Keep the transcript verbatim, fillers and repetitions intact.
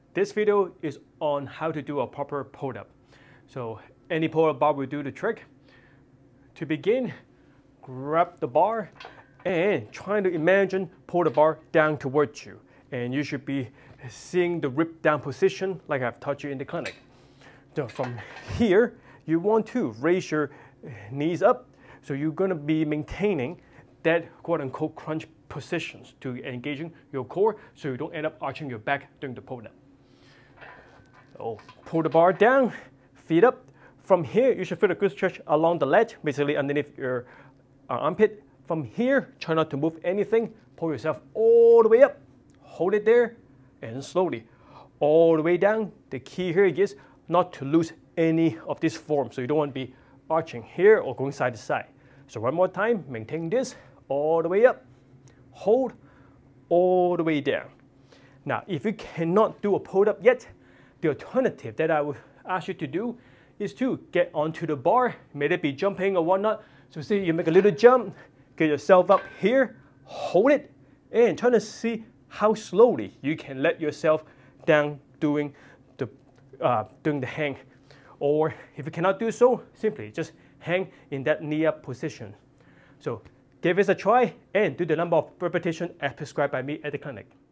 This video is on how to do a proper pull-up. So any pull-up bar will do the trick. To begin, grab the bar and try to imagine pull the bar down towards you. And you should be seeing the rib down position like I've taught you in the clinic. So from here, you want to raise your knees up. So you're going to be maintaining that quote-unquote crunch positions to engaging your core so you don't end up arching your back during the pull-up. So pull the bar down, feet up. From here, you should feel a good stretch along the ledge, basically underneath your uh, armpit. From here, try not to move anything. Pull yourself all the way up. Hold it there, and slowly, all the way down. The key here is not to lose any of this form. So you don't want to be arching here or going side to side. So one more time, maintain this all the way up. Hold all the way down. Now, if you cannot do a pull-up yet, the alternative that I would ask you to do is to get onto the bar, may it be jumping or whatnot. So see, you make a little jump, get yourself up here, hold it, and try to see how slowly you can let yourself down doing the, uh, doing the hang. Or if you cannot do so, simply just hang in that knee up position. So give this a try and do the number of repetitions as prescribed by me at the clinic.